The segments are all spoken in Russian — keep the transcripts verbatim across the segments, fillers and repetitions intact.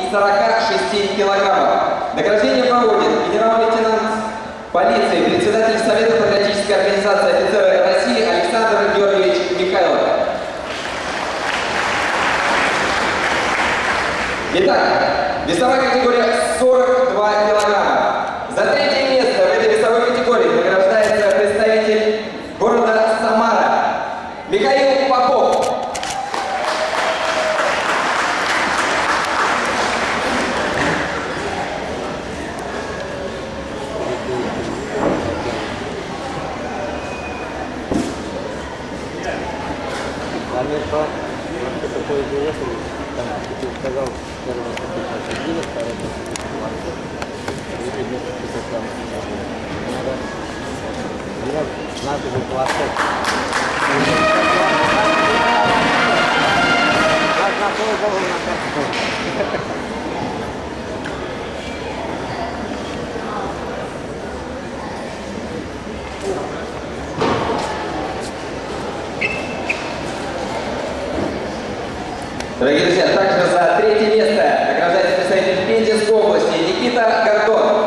сорока шести килограммов. Награждение проводит генерал-лейтенант полиции, председатель Совета патриотической организации офицеров России Александр Георгиевич Михайлов. Итак, весовая категория сорок два килограмма. За третье место в этой весовой категории награждается представитель города Самара Михаил Попов. Америка, что такое приехали, там, как ты сказал, первый раз посадили, второй раз посадили, третий месяц посадили, надо, надо же платить. Как на свой голову накатывать. Дорогие друзья, также за третье место награждается представитель Пензенской области Никита Гордон.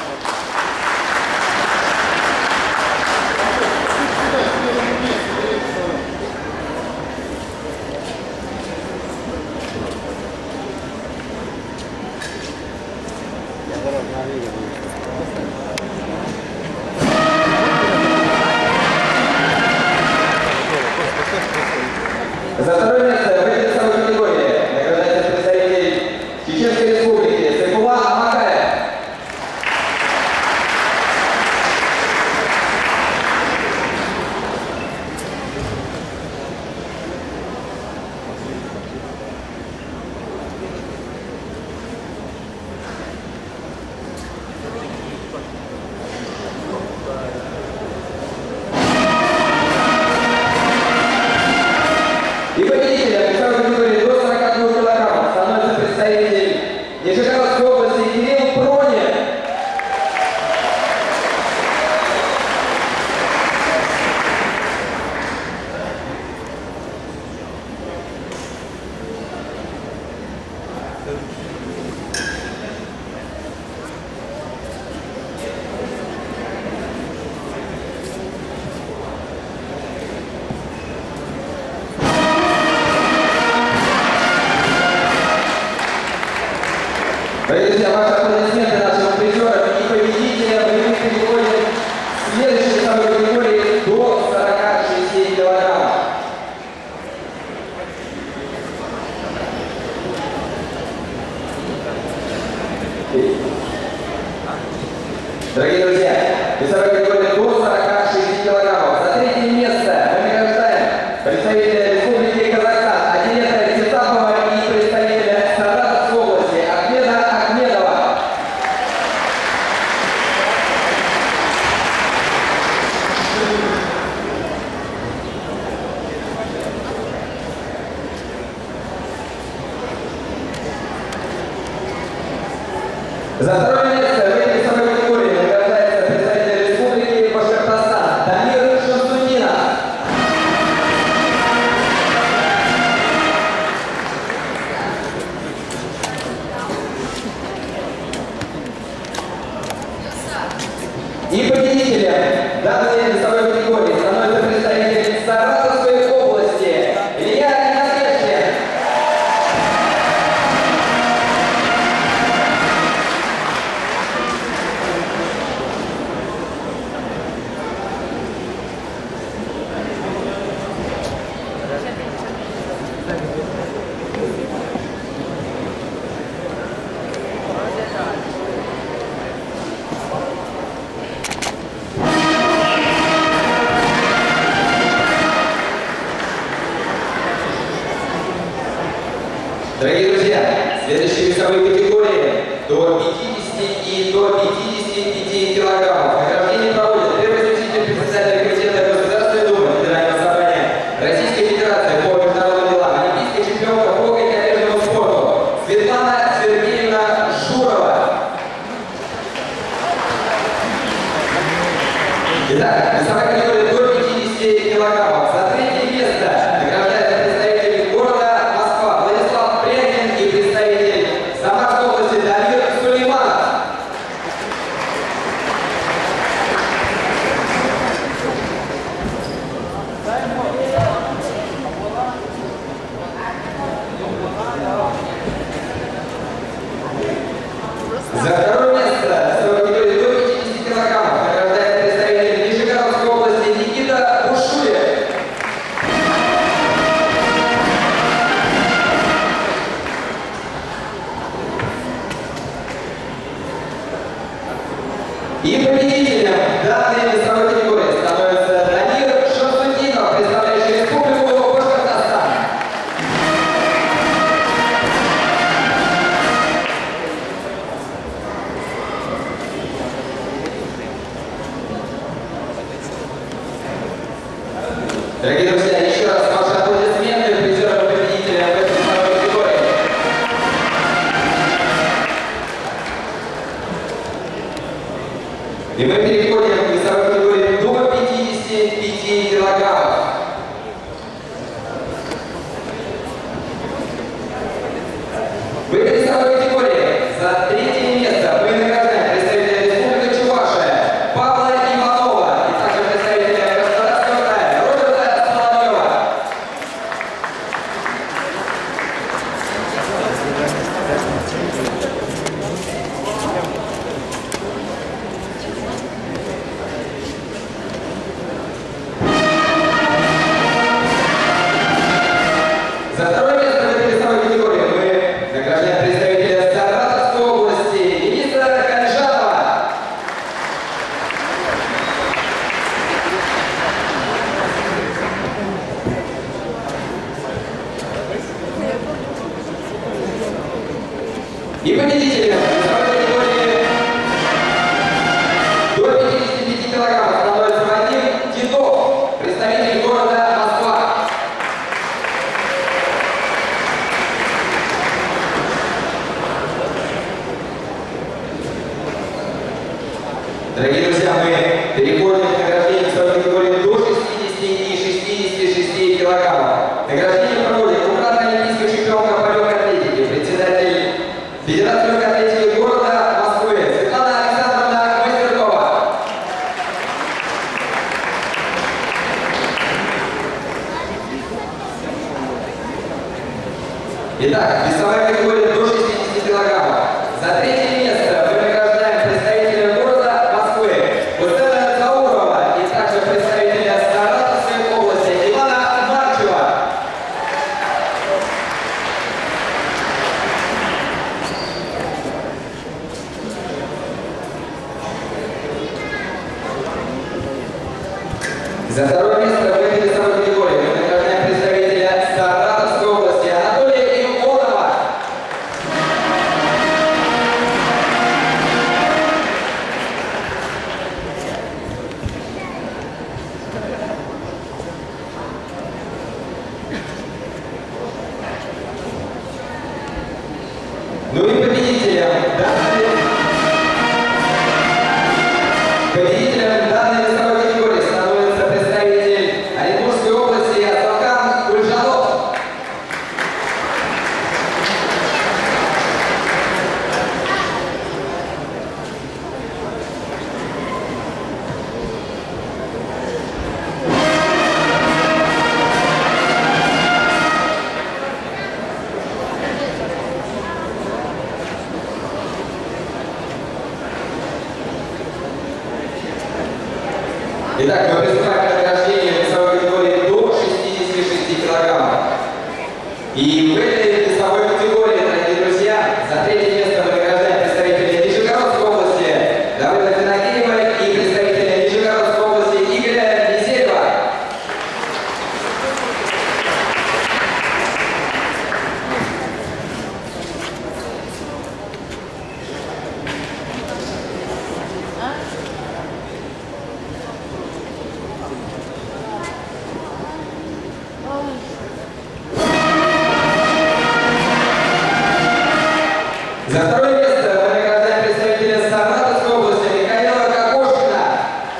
За второе место в этой весовой категории награждается представитель Чеченской Республики Сайфулла Амакаев. И победителем весовой категории до сорока двух килограммов становится представитель Нижегородской области Кирилл Пронин. Дорогие друзья, ваши аплодисменты нашим призерам и победителям боевых категорий следующей весовой категории до сорока шести килограммов. Дорогие друзья, весовая категория до сорока шести килограммов. За третье место мы награждаем представителя Республики Казахстан Адилета Кисапова и представителя Саратовской области Ахмеда Ахмедова. За второе место в этой весовой категории награждается представитель Республики Башкортостан Дамир Шамсудинов. И победителем данной весовой категории становится представитель Саратовской области Илья Иноземцев. Дорогие друзья, следующие весовые категории до пятидесяти и до пятидесяти пяти килограммов. Награждение проводит первый заместитель председателя комитета Государственной Думы Федерального собрания Российской Федерации по международным делам, олимпийская чемпионка по конькобежному спорту Светлана Сергеевна Журова. Итак, весовая категория до пятидесяти килограммов. За третье место награждается представитель города Москва Владислав Прянин и представитель Самарской И победителем данной весовой категории становится Дамир Шамсудинов, представляющий Республику Башкортостан. Дорогие друзья, еще раз ваши аплодисменты призерам и победителям в этой весовой категории. И мы переходим к весовой категории до пятидесяти пяти килограммов. В этой весовой категории за третье место мы награждаем представителя Республики Чувашия Павла Иванова и также представителя Краснодарского края Роберта Соловьева. За второе место в этой весовой категории мы награждаем представителя Саратовской области Дениса Канжанова. И победителем весовой категории до пятидесяти пяти килограммов становится Вадим Титов, представитель города Москва. Дорогие друзья, мы переходим к награждению весовой категории до шестидесяти и шестидесяти шести килограммов. Награждение проводит двукратная олимпийская чемпионка по легкой атлетике, председатель Федерации легкой атлетики города Москвы Светлана Александровна Мастеркова. Итак, весовая категория до шестидесяти килограммов. За третье место мы награждаем представителя города Москвы Густена Заурова и также представителя Саратовской области Ивана Марчева. За второе место в этой весовой категории мы награждаем представителя Саратовской области Анатолия Ионова. Ну и победителем данной, победителем данной весовой категории становится представитель Оренбургской области Асалкан Кульжанов. Итак, мы приступаем к награждению весовой категории до шестидесяти шести килограммов. И в этой весовой категории, дорогие друзья, за третье место мы награждаем представителя Нижегородской области Давыда Финагеева и представителя Нижегородской области Игоря Весельева. За второе место мы награждаем представителя Саратовской области Михаила Кокошкина.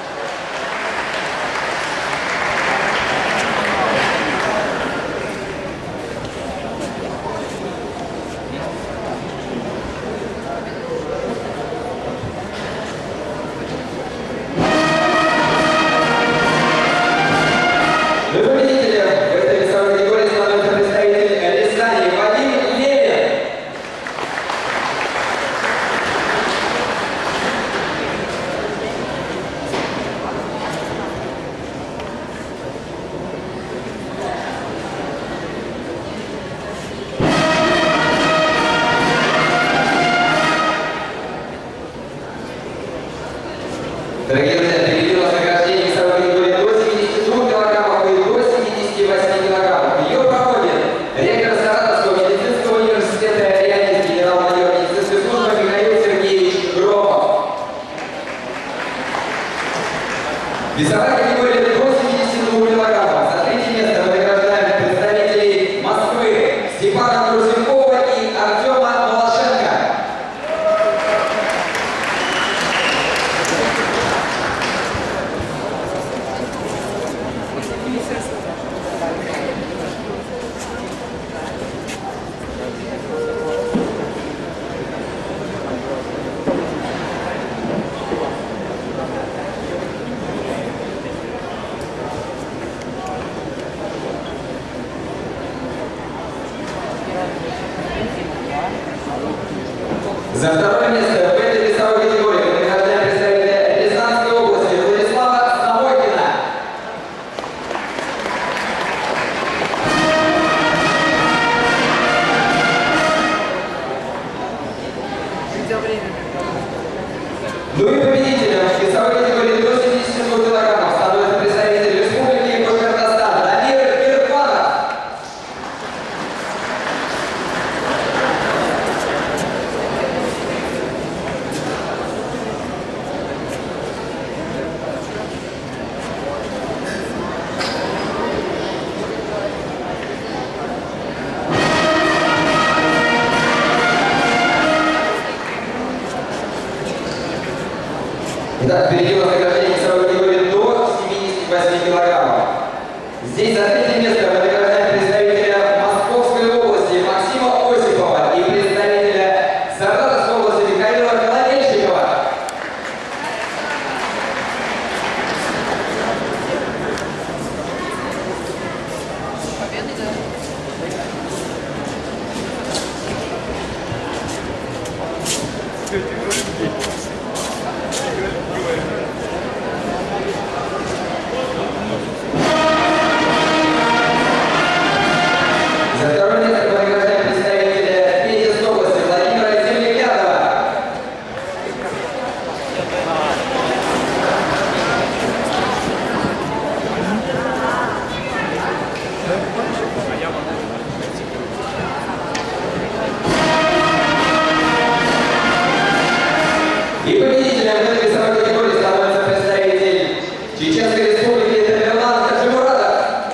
Ну и победителем в этой весовой категории становится представитель Рязани Вадим Левин. Весовая категория до семидесяти двух килограммов. За третье место мы награждаем представителей Москвы Степана Грузенкова и Артема Малашенко. За второе место в этой весовой категории мы награждаем представителя Рязанской области Владислава Самойкина. Ну и победителем в весовой категории до семидесяти двух килограммов становится представитель Республики Башкортостан Дамир Ирфанов. Итак, впереди у нас награждение весовой категории до семидесяти восьми килограммов. Здесь за третье место мы награждаем представителя Московской области Максима Осипова и представителя Саратовской области Михаила Коломельщикова. За второе место мы награждаем представителя Пензенской области Владимира Землякова. И победителем в этой весовой категории становится представитель Чеченской Республики Тамерлан Таджимурадов.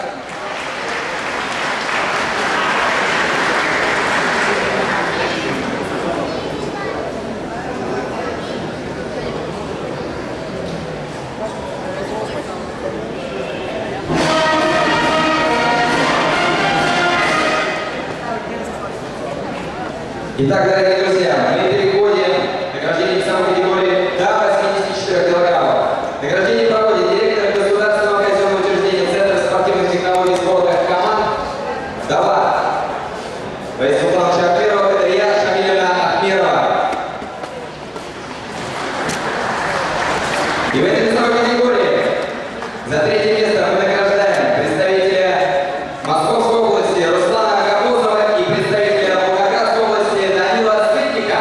Итак, дорогие друзья, мы переходим к награждению весовой категории до восьмидесяти четырёх килограммов. Награждение проводит директор государственного казенного учреждения Центра спортивных технологий спорта команд ДАВА Раиса Султановича Ахмерова, Кадрия Шамилевна Ахмерова. И в этой весовой категории за третье место мы награждаем представителя Московской области Руслана Габузова и представителя Волгоградской области Данила Сытника.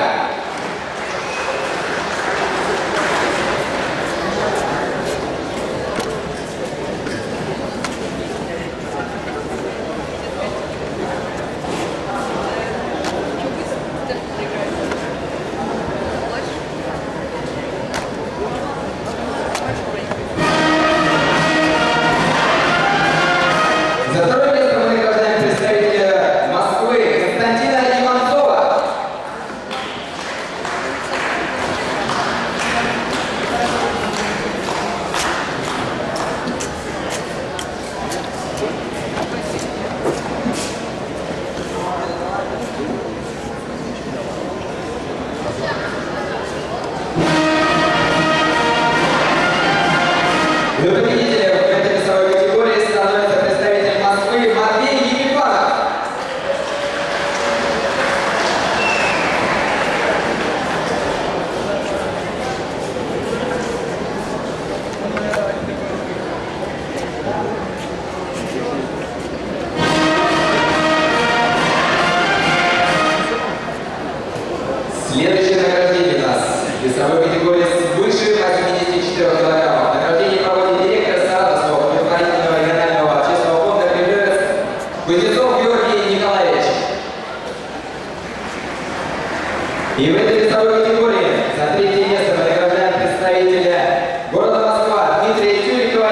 За второе место мы награждаем представителя Москвы Константина Иванцова. И победителем в этой весовой категории становится представитель Москвы Матвей Епифанов. Следующее награждение у нас в весовой категории свыше восьмидесяти четырёх килограммов. Награждение проводит директор Саратовского благотворительного регионального общественного фонда «Кремлевец» Кузнецов Георгий Николаевич. И в этой весовой категории за третье место мы награждаем представителя города Москва Дмитрия Тюрикова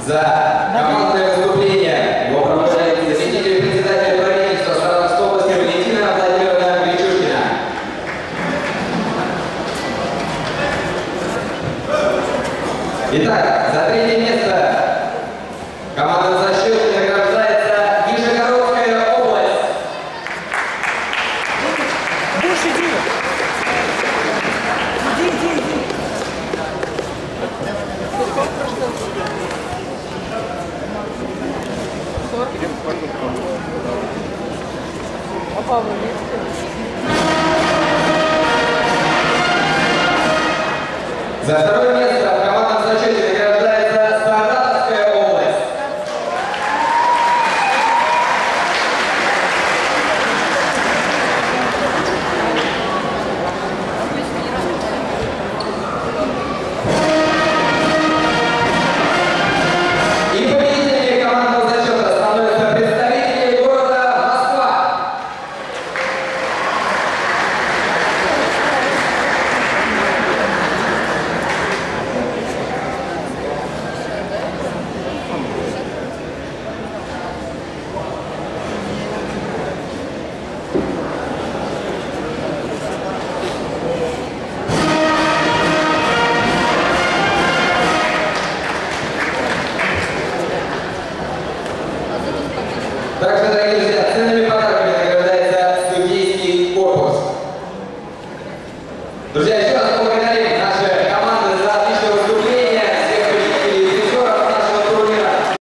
за командное выступление. Его провожает заместитель председателя правительства Саратовской области Валентина Владимировна Гречушкина. Итак, за третье место команда за счет награждается Нижегородская область. Будешь иди. Иди, иди, иди. А Павел?